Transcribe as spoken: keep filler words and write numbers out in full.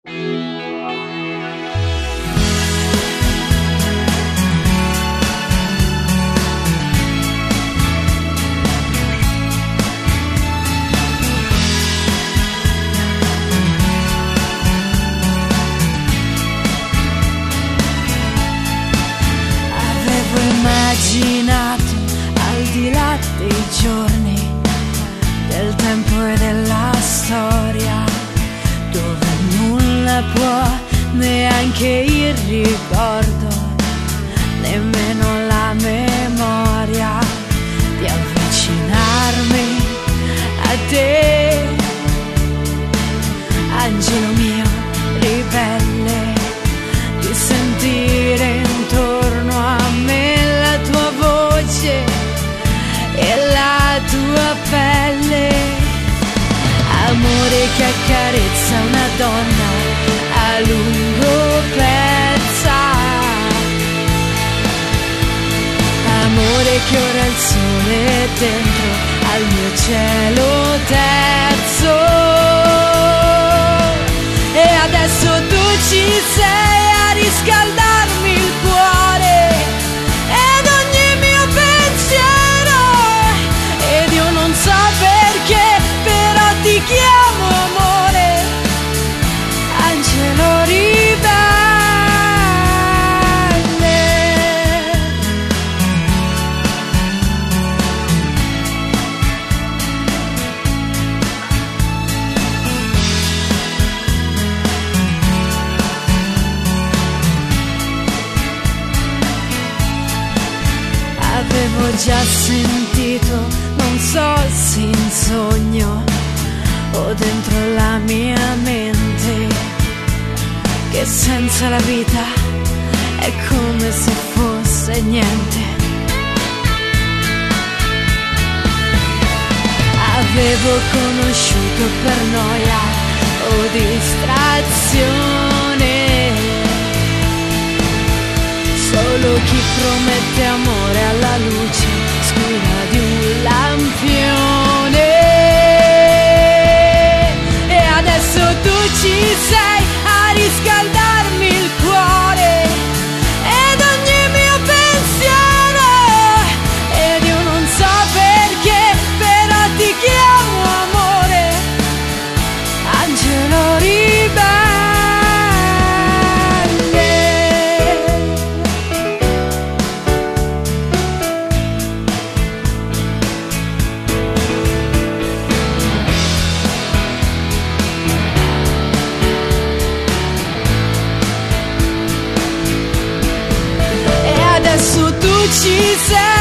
Immaginato al di là dei giorni, del tempo e della storia, dove nulla può, neanche il ricordo, nemmeno la memoria, di avvicinarmi a te, angelo mio ribelle, di sentire intorno a me e la tua pelle, amore che accarezza una donna a lungo persa, amore che ora il sole è dentro al mio cielo terzo, e adesso tu ci sei a riscaldarmi il cuore ti chiamo amore, angelo ribelle. Avevo già sentito, non so se in sogno o dentro la mia mente, che senza la vita è come se fosse niente. Avevo conosciuto per noia o distrazione solo chi promette amore alla luce scura di un lampione. Adesso tu ci sei a riscaldarmi il cuore ed ogni mio pensiero, ed io non so perché, però ti chiamo amore, angelo ribelle. Adesso tu ci sei